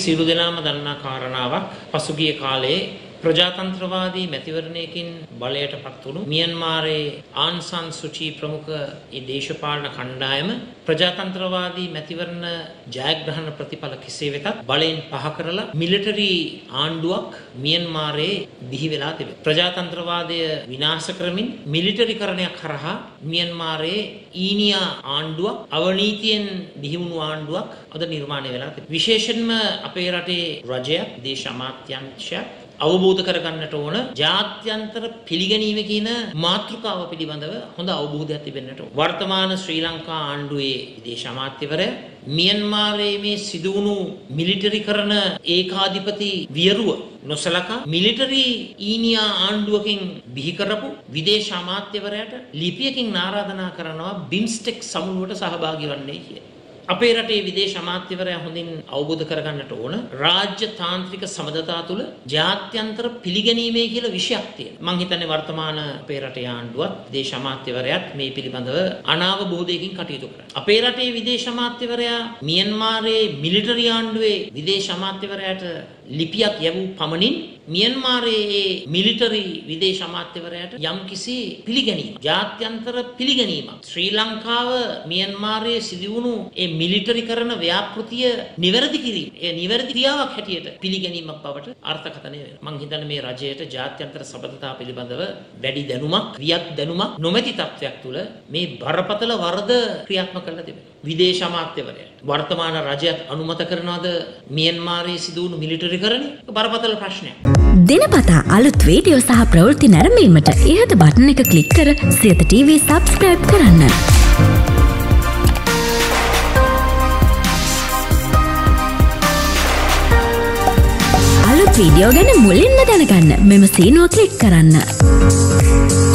සියලු දෙනාම දන්නා කාරණාවක් පසුගිය කාලේ ප්‍රජාතන්ත්‍රවාදී මැතිවරණයකින් බලයට පත් වුණු මියන්මාරයේ ආන් සාන් සුචි ප්‍රමුඛ ඒ දේශපාලන කණ්ඩායම ප්‍රජාතන්ත්‍රවාදී මැතිවරණ ජයග්‍රහණ ප්‍රතිඵල කෙසේ වෙතත් බලයෙන් පහ කරලා මිලිටරි ආණ්ඩුවක් මියන්මාරයේ බිහි වෙලා තිබේ. ප්‍රජාතන්ත්‍රවාදය විනාශ කරමින් මිලිටරිකරණයක් කරහා මියන්මාරයේ ඊනියා ආණ්ඩුවක් අවනීතියෙන් බිහි වුණු ආණ්ඩුවක් අද නිර්මාණය වෙලා තිබේ. විශේෂයෙන්ම අපේ රටේ රජයක් දේශ අමාත්‍යාංශයක් අවබෝධ කරගන්නට ඕන ජාත්‍යන්තර පිළිගැනීම කියන මාතෘකාව පිළිබඳව හොඳ අවබෝධයක් තිබෙන්නට ඕන. වර්තමාන ශ්‍රී ලංකා ආණ්ඩුවේ විදේශ අමාත්‍යවරයා මියන්මාරයේ මේ සිදුවුණු මිලිටරිකරණ ඒකාධිපති වියරුව නොසලකා මිලිටරි ඊනියා ආණ්ඩුවකින් බිහි කරපු විදේශ අමාත්‍යවරයාට ලිපියකින් ආරාධනා කරනවා බිම්ස්ටෙක් සමුළුවට සහභාගී වන්නේ කියලා. අපේ රටේ විදේශ අමාත්‍යවරයා හොඳින් අවබෝධ කරගන්නට ඕන රාජ්‍ය තාන්ත්‍රික සමදතා තුළ ජාත්‍යන්තර පිළිගැනීමේ කියලා විෂයක් තියෙනවා. මම හිතන්නේ වර්තමාන අපේ රටේ ආණ්ඩුවත් විදේශ අමාත්‍යවරයාත් මේ පිළිබඳව අනාවබෝධයකින් කටයුතු කරනවා. අපේ රටේ විදේශ අමාත්‍යවරයා මියන්මාරයේ මිලිටරි ආණ්ඩුවේ විදේශ අමාත්‍යවරයාට ලිපියක් යවූ පමණින් මියන්මාරයේ මිලිටරි විදේශ අමාත්‍යවරයාට යම්කිසි පිළිගැනීමක් ජාත්‍යන්තර පිළිගැනීමක් ශ්‍රී ලංකාව මියන්මාරයේ සිදුවුණු ඒ මිලිටරිකරණ ව්‍යාපෘතිය නිවැරදි කිරීම ඒ නිවැරදි ක්‍රියාවක් හැටියට පිළිගැනීමක් බවට අර්ථකථනය වෙනවා. මම හිතන්නේ මේ රජයට ජාත්‍යන්තර සබඳතා පිළිබඳව වැඩි දැනුමක් ක්‍රියාත්මක දැනුමක් නොමැති තත්ත්වයක් තුළ මේ බරපතල වරද ක්‍රියාත්මක කරලා තිබෙනවා. විදේශ අමාත්‍යවරයාට වර්තමාන රජයත් අනුමත කරනවාද මියන්මාරයේ සිදුවුණු මිලිටරිකරණ? බරපතල ප්‍රශ්නයක්. දිනපතා අලුත් වීඩියෝ සහ ප්‍රවෘත්ති නැරඹීමට ඉහත බටන් එක ක්ලික් කර සියත TV සබ්ස්ක්‍රයිබ් කරන්න. අලුත් වීඩියෝ ගැන මුලින්ම දැනගන්න මෙම සීනුව ක්ලික් කරන්න.